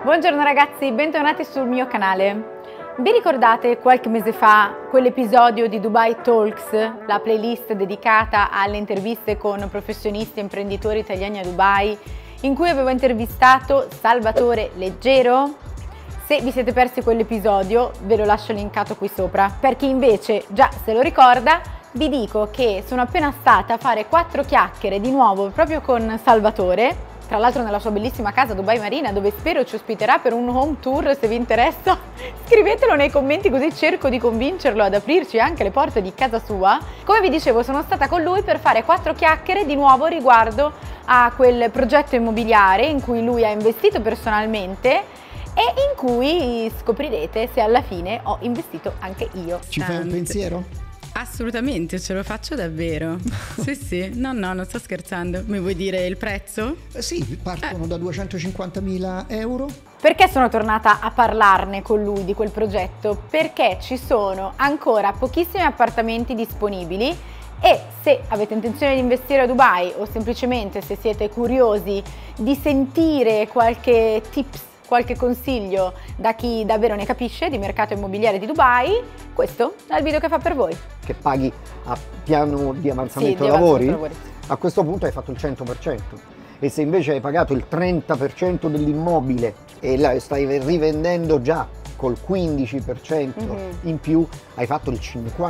Buongiorno ragazzi, bentornati sul mio canale. Vi ricordate qualche mese fa quell'episodio di Dubai Talks, la playlist dedicata alle interviste con professionisti e imprenditori italiani a Dubai, in cui avevo intervistato Salvatore Leggero? Se vi siete persi quell'episodio ve lo lascio linkato qui sopra. Per chi invece già se lo ricorda, vi dico che sono appena stata a fare 4 chiacchiere di nuovo proprio con Salvatore, tra l'altro nella sua bellissima casa Dubai Marina, dove spero ci ospiterà per un home tour. Se vi interessa scrivetelo nei commenti, così cerco di convincerlo ad aprirci anche le porte di casa sua. Come vi dicevo, sono stata con lui per fare 4 chiacchiere di nuovo riguardo a quel progetto immobiliare in cui lui ha investito personalmente e in cui scoprirete se alla fine ho investito anche io. Ci fai un pensiero? Assolutamente, ce lo faccio davvero. Sì, no, non sto scherzando. Mi vuoi dire il prezzo? Sì, partono da 250.000 euro. Perché sono tornata a parlarne con lui di quel progetto? Perché ci sono ancora pochissimi appartamenti disponibili e se avete intenzione di investire a Dubai o semplicemente se siete curiosi di sentire qualche tips, qualche consiglio da chi davvero ne capisce di mercato immobiliare di Dubai, questo è il video che fa per voi. Che paghi a piano di avanzamento lavori, a questo punto hai fatto il 100%. E se invece hai pagato il 30% dell'immobile e la stai rivendendo già col 15% in più, hai fatto il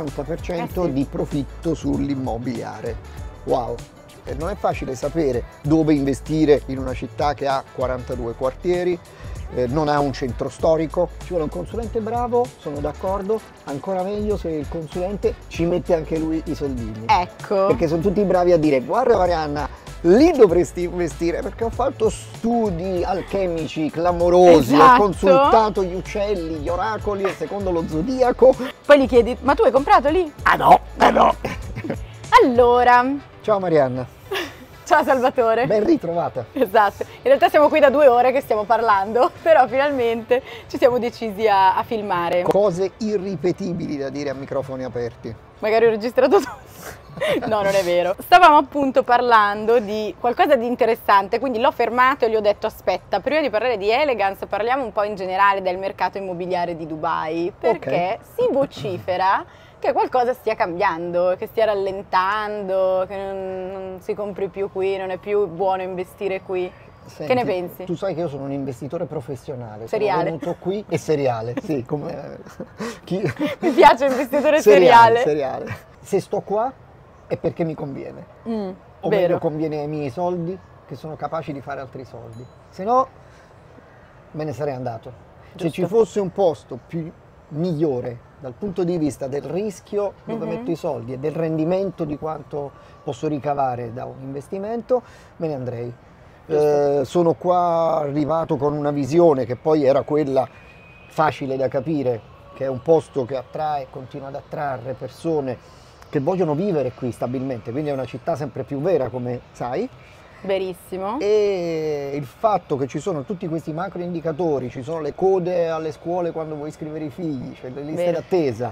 50% di profitto sull'immobiliare. Wow! E non è facile sapere dove investire in una città che ha 42 quartieri, non ha un centro storico. Ci vuole un consulente bravo, sono d'accordo, ancora meglio se il consulente ci mette anche lui i soldini. Ecco. Perché sono tutti bravi a dire: guarda Marianna, lì dovresti investire perché ho fatto studi alchemici clamorosi, esatto. Ho consultato gli uccelli, gli oracoli e secondo lo zodiaco. Poi gli chiedi: ma tu hai comprato lì? Ah no, no. Allora, Ciao Marianna. ciao Salvatore. Ben ritrovata. Esatto, in realtà siamo qui da 2 ore che stiamo parlando, però finalmente ci siamo decisi a filmare. Cose irripetibili da dire a microfoni aperti. Magari ho registrato tutto. No, non è vero. Stavamo appunto parlando di qualcosa di interessante, quindi l'ho fermato e gli ho detto: aspetta, prima di parlare di Elegance parliamo un po' in generale del mercato immobiliare di Dubai, perché si vocifera che qualcosa stia cambiando, che stia rallentando, che non si compri più qui, non è più buono investire qui. Senti, che ne pensi? Tu sai che io sono un investitore professionale. Seriale. Sono venuto qui e seriale, sì, come Mi piace investitore seriale. Seriale. Se sto qua è perché mi conviene. O vero. meglio, conviene ai miei soldi, che sono capaci di fare altri soldi. Se no, me ne sarei andato. Giusto. Se ci fosse un posto più migliore dal punto di vista del rischio dove metto i soldi e del rendimento di quanto posso ricavare da un investimento, me ne andrei. Sono qua arrivato con una visione che poi era quella facile da capire, che è un posto che attrae, continua ad attrarre persone che vogliono vivere qui stabilmente, quindi è una città sempre più vera, come sai. Verissimo. E il fatto che ci sono tutti questi macro indicatori, ci sono le code alle scuole quando vuoi iscrivere i figli, c'è le liste d'attesa,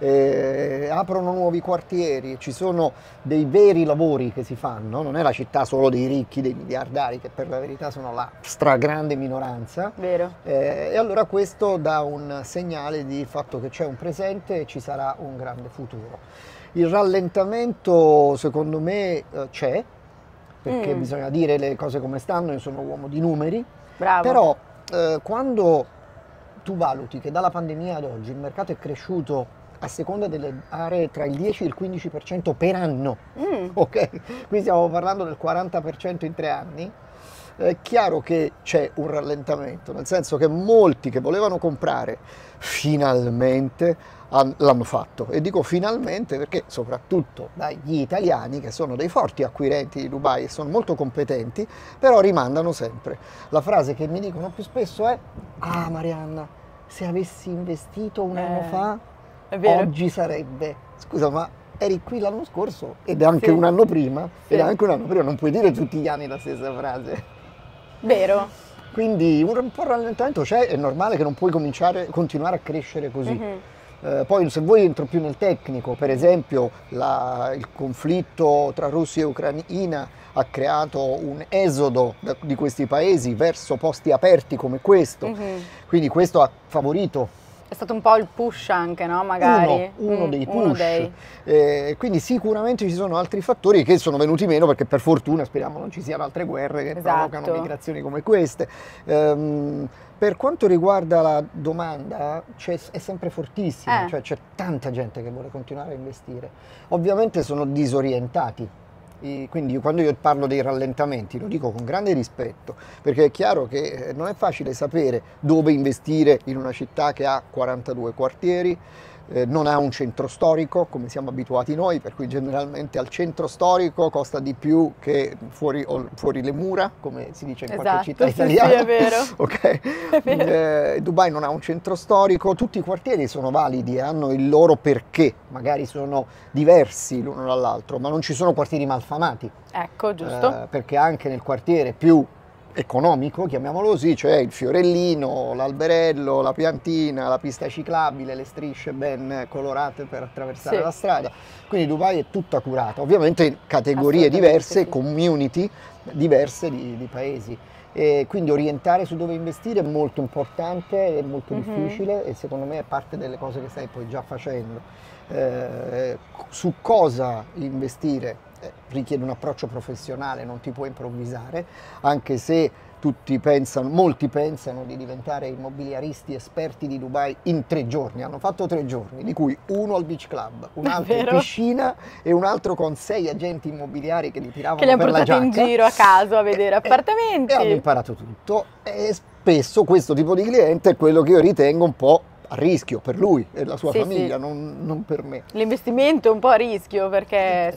aprono nuovi quartieri, ci sono dei veri lavori che si fanno, non è la città solo dei ricchi, dei miliardari, che per la verità sono la stragrande minoranza. Vero. E allora questo dà un segnale di fatto che c'è un presente e ci sarà un grande futuro. Il rallentamento secondo me c'è, perché bisogna dire le cose come stanno. Io sono uomo di numeri. Bravo. Però quando tu valuti che dalla pandemia ad oggi il mercato è cresciuto a seconda delle aree tra il 10 e il 15% per anno, ok? Qui stiamo parlando del 40% in 3 anni, è chiaro che c'è un rallentamento, nel senso che molti che volevano comprare finalmente l'hanno fatto, e dico finalmente perché soprattutto dagli italiani, che sono dei forti acquirenti di Dubai e sono molto competenti, però rimandano sempre. La frase che mi dicono più spesso è: ah Marianna, se avessi investito un anno fa, oggi sarebbe... Scusa, ma eri qui l'anno scorso ed anche un anno prima, ed anche un anno prima, non puoi dire tutti gli anni la stessa frase. Vero. Quindi un po' rallentamento c'è, è normale che non puoi continuare a crescere così. Poi se vuoi entro più nel tecnico, per esempio il conflitto tra Russia e Ucraina ha creato un esodo di questi paesi verso posti aperti come questo, quindi questo ha favorito. È stato un po' il push anche, no? Magari. Uno dei push. Quindi sicuramente ci sono altri fattori che sono venuti meno perché per fortuna speriamo non ci siano altre guerre che provocano migrazioni come queste. Per quanto riguarda la domanda è sempre fortissima, cioè c'è tanta gente che vuole continuare a investire. Ovviamente sono disorientati. Quindi quando io parlo dei rallentamenti lo dico con grande rispetto, perché è chiaro che non è facile sapere dove investire in una città che ha 42 quartieri, non ha un centro storico come siamo abituati noi, per cui generalmente al centro storico costa di più che fuori le mura, come si dice in qualche città italiana. Sì, è vero. Okay. È vero. Dubai non ha un centro storico, tutti i quartieri sono validi e hanno il loro perché, magari sono diversi l'uno dall'altro, ma non ci sono quartieri malfamati. Ecco, giusto. Perché anche nel quartiere più economico, chiamiamolo così, cioè il fiorellino, l'alberello, la piantina, la pista ciclabile, le strisce ben colorate per attraversare la strada. Quindi Dubai è tutta curata, ovviamente in categorie diverse, community diverse di paesi. E quindi orientare su dove investire è molto importante, è molto difficile e secondo me è parte delle cose che stai poi già facendo. Su cosa investire richiede un approccio professionale, non ti puoi improvvisare, anche se molti pensano di diventare immobiliaristi esperti di Dubai in 3 giorni. Hanno fatto 3 giorni, di cui uno al beach club, un altro in piscina e un altro con 6 agenti immobiliari che li tiravano per la giacca. Che li hanno portati in giro a caso a vedere appartamenti. E hanno imparato tutto. E spesso questo tipo di cliente è quello che io ritengo un po' a rischio per lui e la sua famiglia, non per me. L'investimento è un po' a rischio perché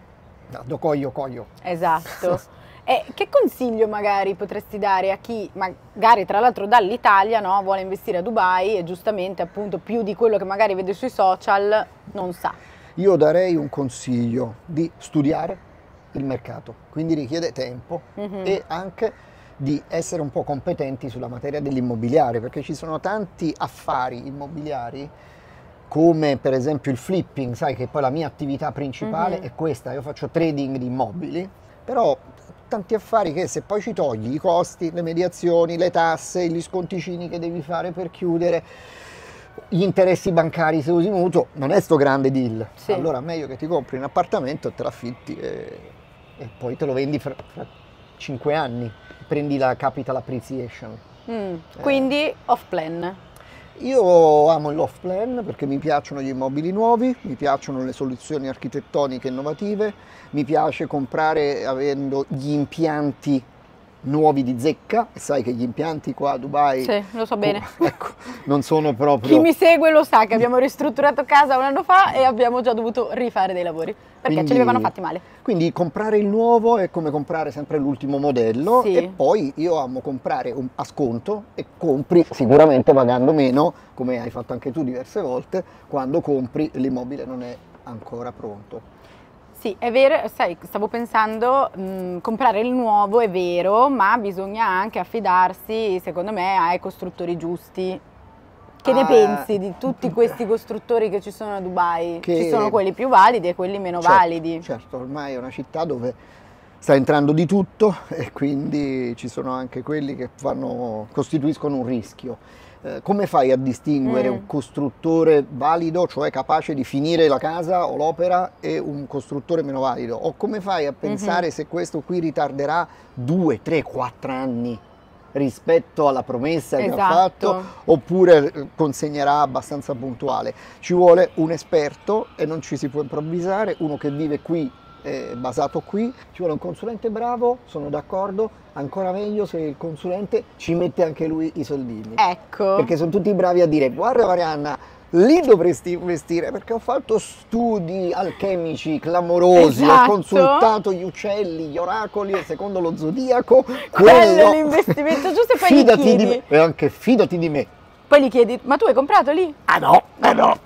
Do coglio. Esatto. E che consiglio magari potresti dare a chi magari tra l'altro dall'Italia, no, vuole investire a Dubai e giustamente appunto più di quello che magari vede sui social non sa? Io darei un consiglio di studiare il mercato, quindi richiede tempo e anche di essere un po' competenti sulla materia dell'immobiliare, perché ci sono tanti affari immobiliari come per esempio il flipping, sai che poi la mia attività principale è questa, io faccio trading di immobili, però tanti affari che se poi ci togli i costi, le mediazioni, le tasse, gli sconticini che devi fare per chiudere, gli interessi bancari se usi mutuo, non è sto grande deal. Allora meglio che ti compri un appartamento e te l'affitti e poi te lo vendi fra 5 anni, prendi la capital appreciation. Quindi off plan. Io amo l'off plan perché mi piacciono gli immobili nuovi, mi piacciono le soluzioni architettoniche innovative, mi piace comprare avendo gli impianti nuovi di zecca, e sai che gli impianti qua a Dubai lo so bene. Ecco, non sono proprio... Chi mi segue lo sa che abbiamo ristrutturato casa un anno fa e abbiamo già dovuto rifare dei lavori perché ce li avevano fatti male. Quindi comprare il nuovo è come comprare sempre l'ultimo modello e poi io amo comprare a sconto e compri sicuramente pagando meno, come hai fatto anche tu diverse volte, quando compri l'immobile non è ancora pronto. Sì, è vero, sai, stavo pensando, comprare il nuovo è vero, ma bisogna anche affidarsi, secondo me, ai costruttori giusti. Che ne pensi di tutti questi costruttori che ci sono a Dubai? Ci sono quelli più validi e quelli meno validi. Certo, ormai è una città dove sta entrando di tutto e quindi ci sono anche quelli che costituiscono un rischio. Come fai a distinguere un costruttore valido, cioè capace di finire la casa o l'opera, e un costruttore meno valido? O come fai a pensare se questo qui ritarderà 2, 3, 4 anni rispetto alla promessa che ha fatto, oppure consegnerà abbastanza puntuale? Ci vuole un esperto e non ci si può improvvisare, uno che vive qui, basato qui, ci vuole un consulente bravo, sono d'accordo, ancora meglio se il consulente ci mette anche lui i soldini. Ecco. Perché sono tutti bravi a dire: guarda Marianna, lì dovresti investire perché ho fatto studi alchemici clamorosi, ho consultato gli uccelli, gli oracoli e secondo lo zodiaco quello è l'investimento giusto, e poi fidati di me, e anche fidati di me. Poi gli chiedi: ma tu hai comprato lì? Ah no, no.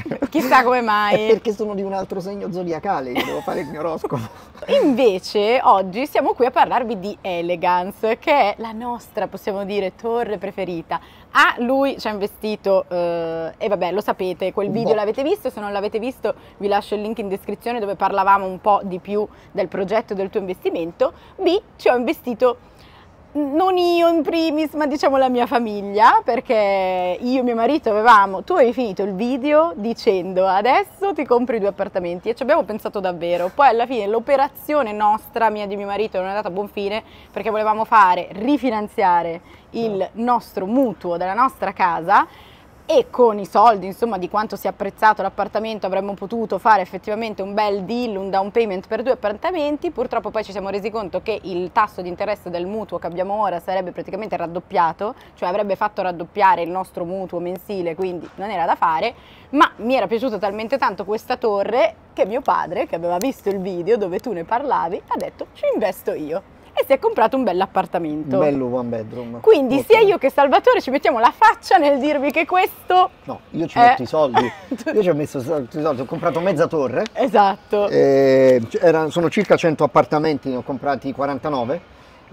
Chissà come mai. È perché sono di un altro segno zodiacale, io devo fare il mio oroscopo. Invece oggi siamo qui a parlarvi di Elegance, che è la nostra, possiamo dire, torre preferita. Lui ci ha investito, e vabbè, lo sapete, quel video l'avete visto, se non l'avete visto vi lascio il link in descrizione dove parlavamo un po' di più del progetto e del tuo investimento. B, ci ho investito non io in primis, ma diciamo la mia famiglia, perché io e mio marito tu avevi finito il video dicendo adesso ti compri 2 appartamenti, e ci abbiamo pensato davvero. Poi alla fine l'operazione nostra, mia e di mio marito, non è andata a buon fine, perché volevamo rifinanziare il nostro mutuo della nostra casa, e con i soldi, insomma, di quanto si è apprezzato l'appartamento avremmo potuto fare effettivamente un bel deal, un down payment per 2 appartamenti. Purtroppo poi ci siamo resi conto che il tasso di interesse del mutuo che abbiamo ora sarebbe praticamente raddoppiato, cioè avrebbe fatto raddoppiare il nostro mutuo mensile, quindi non era da fare. Ma mi era piaciuta talmente tanto questa torre che mio padre, che aveva visto il video dove tu ne parlavi, ha detto ci investo io. E si è comprato un bell'appartamento. Un bello one bedroom. Quindi sia io che Salvatore ci mettiamo la faccia nel dirvi che questo... No, io ci metto i soldi. Io ci ho messo i soldi, ho comprato mezza torre. Esatto. Sono circa 100 appartamenti, ne ho comprati 49.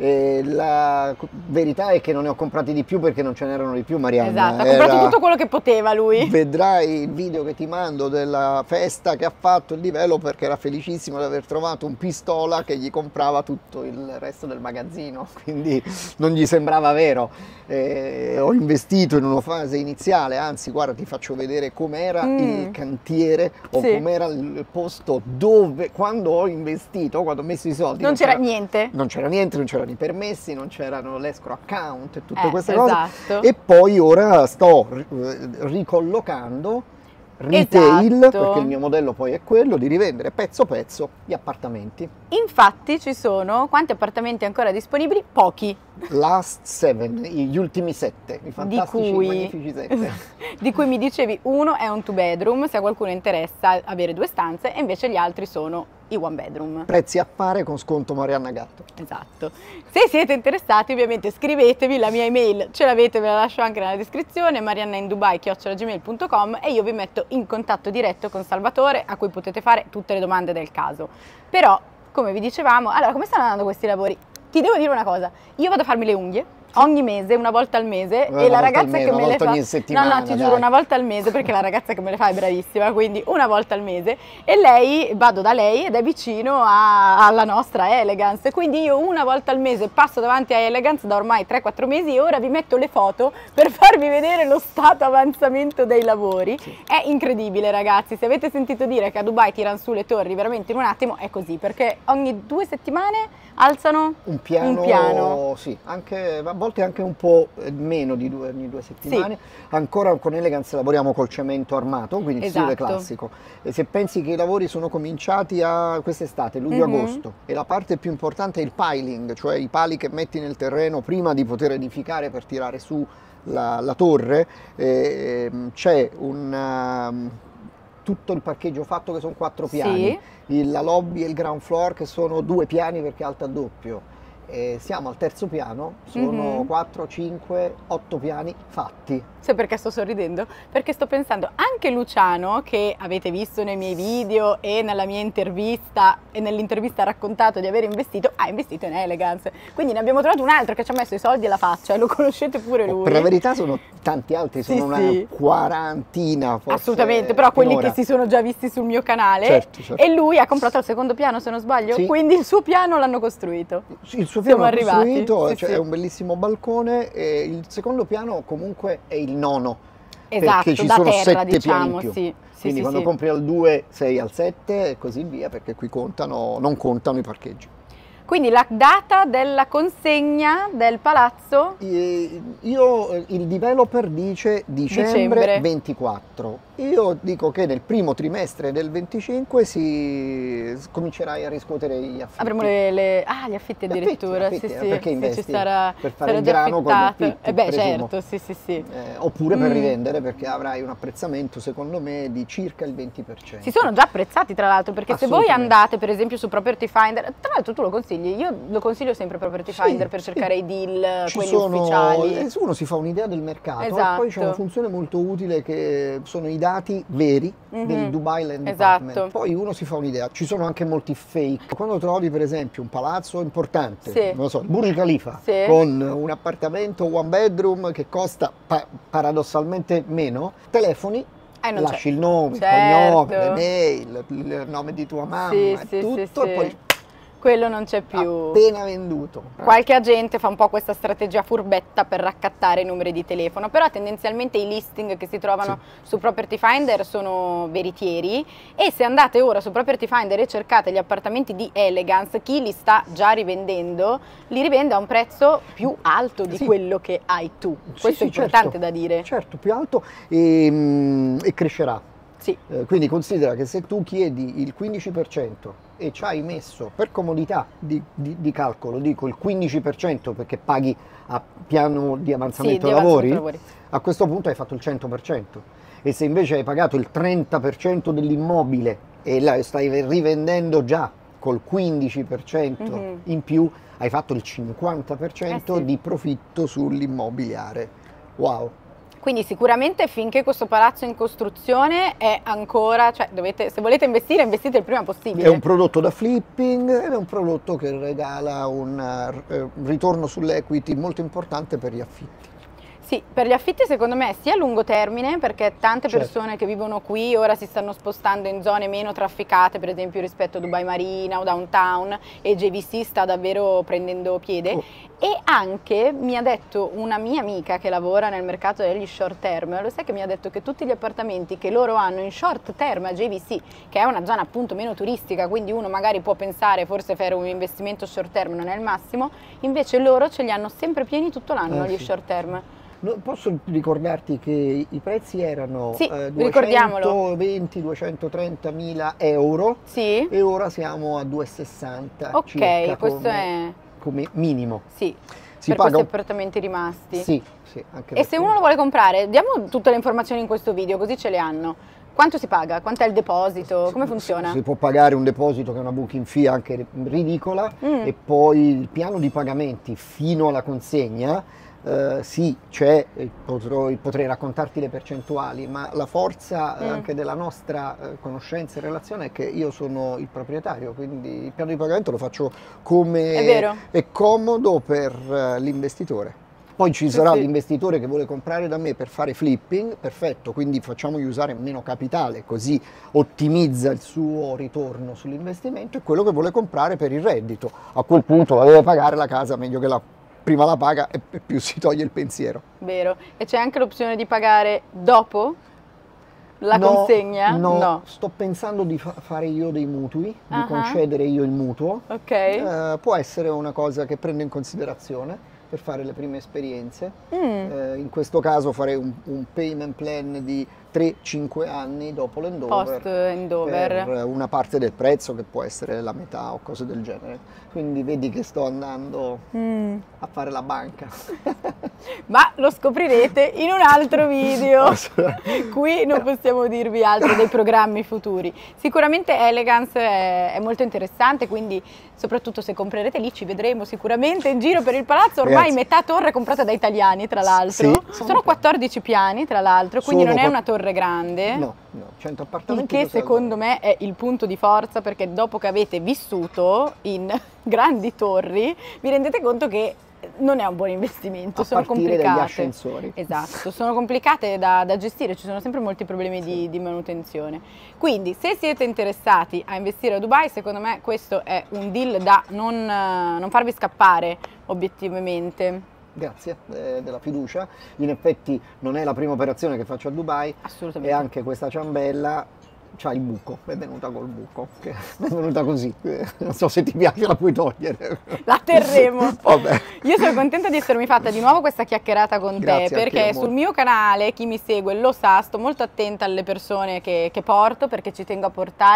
La verità è che non ne ho comprati di più perché non ce n'erano di più, Marianna. Esatto, ha comprato tutto quello che poteva lui. Vedrai il video che ti mando della festa che ha fatto il developer, che era felicissimo di aver trovato un pistola che gli comprava tutto il resto del magazzino, quindi non gli sembrava vero. Ho investito in una fase iniziale, anzi guarda, ti faccio vedere com'era il cantiere o com'era il posto dove, quando ho investito, quando ho messo i soldi, non c'era niente, non c'erano i permessi, non c'erano l'escrow account e tutte queste cose. Esatto. E poi ora sto ricollocando retail, perché il mio modello poi è quello di rivendere pezzo pezzo gli appartamenti. Infatti ci sono quanti appartamenti ancora disponibili? Pochi. Last 7, gli ultimi 7, i fantastici, magnifici 7. Di cui mi dicevi uno è un 2 bedroom, se a qualcuno interessa avere 2 stanze, e invece gli altri sono i 1 bedroom. Prezzi a fare con sconto Marianna Gatto. Esatto. Se siete interessati, ovviamente scrivetevi, la mia email ce l'avete, ve la lascio anche nella descrizione, mariannaindubai@gmail.com, e io vi metto in contatto diretto con Salvatore, a cui potete fare tutte le domande del caso. Però, come vi dicevamo, allora, come stanno andando questi lavori? Ti devo dire una cosa, io vado a farmi le unghie ogni mese, una volta al mese, e la ragazza che me le fa, no, ti giuro, una volta al mese, perché la ragazza che me le fa è bravissima, quindi una volta al mese, e vado da lei ed è vicino alla nostra Elegance, quindi io una volta al mese passo davanti a Elegance da ormai 3-4 mesi, e ora vi metto le foto per farvi vedere lo stato avanzamento dei lavori. È incredibile, ragazzi, se avete sentito dire che a Dubai tirano su le torri veramente in un attimo, è così, perché ogni 2 settimane alzano un piano. Sì, anche a volte anche un po' meno di ogni 2 settimane. Sì. Ancora con Elegance lavoriamo col cemento armato, quindi il stile classico. E se pensi che i lavori sono cominciati quest'estate, luglio-agosto, e la parte più importante è il piling, cioè i pali che metti nel terreno prima di poter edificare per tirare su la torre, c'è tutto il parcheggio fatto, che sono 4 piani, la lobby e il ground floor che sono 2 piani perché è alta doppio. Siamo al 3° piano, sono 4, 5, 8 piani fatti. Sai perché sto sorridendo? Perché sto pensando, anche Luciano, che avete visto nei miei video e nella mia intervista, e nell'intervista ha raccontato di aver investito, ha investito in Elegance. Quindi ne abbiamo trovato un altro che ci ha messo i soldi alla faccia, e lo conoscete pure lui. Per la verità sono tanti altri, sono una quarantina forse. Assolutamente, però quelli che si sono già visti sul mio canale. Certo. E lui ha comprato il 2° piano, se non sbaglio, quindi il suo piano l'hanno costruito. Il suo piano è costruito, è un bellissimo balcone, e il 2° piano comunque è il 9, esatto, perché ci da sono terra, 7 diciamo, piani in più. sì, Quindi quando compri al 2 sei al 7 e così via, perché qui non contano i parcheggi. Quindi la data della consegna del palazzo? Il developer dice dicembre 24. Io dico che nel primo trimestre del 25 comincerai a riscuotre gli affitti. Avremo gli affitti addirittura, affitti, sì, perché investi ci sarà, per fare il grano con gli affitti, certo, sì. Oppure per rivendere, perché avrai un apprezzamento secondo me di circa il 20%. Si sono già apprezzati, tra l'altro, perché se voi andate per esempio su Property Finder, tra l'altro tu lo consigli consigli? Io lo consiglio sempre Property Sì, Finder per sì. cercare i deal, quelli ufficiali. Uno si fa un'idea del mercato e Esatto. poi c'è una funzione molto utile che sono i dati veri del Dubai Land Esatto. Department. Poi uno si fa un'idea, ci sono anche molti fake. Quando trovi per esempio un palazzo importante, Sì. non lo so, il Burj Khalifa, Sì. con un appartamento one bedroom che costa paradossalmente meno, telefoni, Non lasci c'è. il nome, Certo. il cognome, l'email, il nome di tua mamma, Sì, e sì, tutto, sì, e poi sì. Quello non c'è più. appena venduto. Qualche agente fa un po' questa strategia furbetta per raccattare i numeri di telefono, però tendenzialmente i listing che si trovano su Property Finder sono veritieri, e se andate ora su Property Finder e cercate gli appartamenti di Elegance, chi li sta già rivendendo li rivende a un prezzo più alto di Sì. quello che hai tu. Sì, Questo è sì, importante certo. da dire. Certo, più alto e crescerà. Sì. Quindi considera che se tu chiedi il 15% e ci hai messo per comodità di calcolo, dico il 15% perché paghi a piano di avanzamento Sì, di lavori, avanzamento a questo punto hai fatto il 100%. E se invece hai pagato il 30% dell'immobile e la stai rivendendo già col 15% in più, hai fatto il 50% Sì. di profitto sull'immobiliare. Wow! Quindi sicuramente finché questo palazzo è in costruzione è ancora, cioè se volete investire, investite il prima possibile. È un prodotto da flipping ed è un prodotto che regala un ritorno sull'equity molto importante per gli affitti. Sì, per gli affitti secondo me sia a lungo termine, perché tante Certo. persone che vivono qui ora si stanno spostando in zone meno trafficate, per esempio rispetto a Dubai Marina o Downtown, e JVC sta davvero prendendo piede. Oh. E anche mi ha detto una mia amica che lavora nel mercato degli short term, lo sai che mi ha detto che tutti gli appartamenti che loro hanno in short term a JVC, che è una zona appunto meno turistica, quindi uno magari può pensare forse fare un investimento short term non è il massimo, invece loro ce li hanno sempre pieni tutto l'anno gli Sì. short term. Posso ricordarti che i prezzi erano Sì, ricordiamolo. 220-230 mila euro Sì? e ora siamo a 260 Ok, circa questo è... come minimo. Sì, Si per paga questi appartamenti rimasti. Sì, anche E se perché- uno lo vuole comprare, diamo tutte le informazioni in questo video, così ce le hanno. Quanto si paga? Quant'è il deposito? Come funziona? Si può pagare un deposito che è una booking fee anche ridicola e poi il piano di pagamenti fino alla consegna. Sì, c'è, potrei raccontarti le percentuali, ma la forza anche della nostra conoscenza e relazione è che io sono il proprietario, quindi il piano di pagamento lo faccio come È vero. è comodo per l'investitore. Poi ci sarà sì. l'investitore che vuole comprare da me per fare flipping, perfetto, quindi facciamogli usare meno capitale, così ottimizza il suo ritorno sull'investimento, e quello che vuole comprare per il reddito. A quel punto la deve pagare la casa, meglio che prima la paga e più si toglie il pensiero. Vero. E c'è anche l'opzione di pagare dopo la consegna? No, sto pensando di fare io dei mutui, di concedere io il mutuo. Ok. Può essere una cosa che prendo in considerazione per fare le prime esperienze. In questo caso farei un payment plan di 3-5 anni dopo l'handover, Post handover. per una parte del prezzo che può essere la metà o cose del genere. Quindi vedi che sto andando a fare la banca. Ma lo scoprirete in un altro video. Assolutamente. Qui non possiamo dirvi altro dei programmi futuri. Sicuramente Elegance è molto interessante, quindi soprattutto se comprerete lì ci vedremo sicuramente in giro per il palazzo. Ormai Ragazzi, metà torre è comprata da italiani, tra l'altro. Sì, Sono 14 piani, tra l'altro, quindi Sono non è qua- una torre grande. No, 100 Il appartamenti. che secondo me è il punto di forza, perché dopo che avete vissuto in grandi torri vi rendete conto che non è un buon investimento, A sono partire dagli complicate. ascensori. Esatto, sono complicate da gestire, ci sono sempre molti problemi di manutenzione. Quindi se siete interessati a investire a Dubai, secondo me questo è un deal da non farvi scappare obiettivamente. Grazie della fiducia. In effetti non è la prima operazione che faccio a Dubai, Assolutamente. e anche questa ciambella c'ha il buco, è venuta col buco, che è venuta così. Non so se ti piace, la puoi togliere. La terremo. Vabbè. Io sono contenta di essermi fatta di nuovo questa chiacchierata con Grazie te, a te, perché amore. sul mio canale, chi mi segue lo sa, sto molto attenta alle persone che porto, perché ci tengo a portare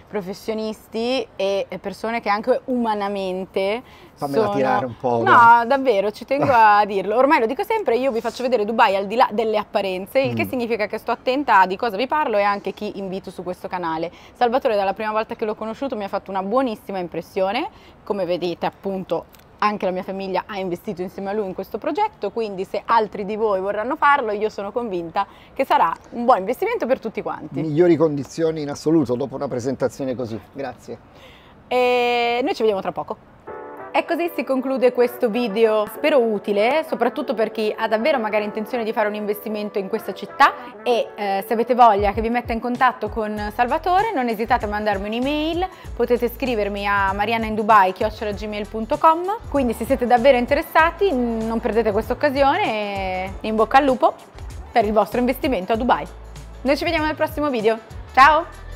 professionisti e persone che anche umanamente Fammela tirare un po'. No, davvero, ci tengo a dirlo. Ormai lo dico sempre, io vi faccio vedere Dubai al di là delle apparenze, il che significa che sto attenta a di cosa vi parlo e anche chi invito su questo canale. Salvatore, dalla prima volta che l'ho conosciuto, mi ha fatto una buonissima impressione. Come vedete, appunto, anche la mia famiglia ha investito insieme a lui in questo progetto, quindi se altri di voi vorranno farlo, io sono convinta che sarà un buon investimento per tutti quanti. Migliori condizioni in assoluto dopo una presentazione così. Grazie. E noi ci vediamo tra poco. E così si conclude questo video, spero utile, soprattutto per chi ha davvero magari intenzione di fare un investimento in questa città e se avete voglia che vi metta in contatto con Salvatore, non esitate a mandarmi un'email, potete scrivermi a marianaindubai@gmail.com, quindi se siete davvero interessati non perdete questa occasione e in bocca al lupo per il vostro investimento a Dubai. Noi ci vediamo nel prossimo video, ciao!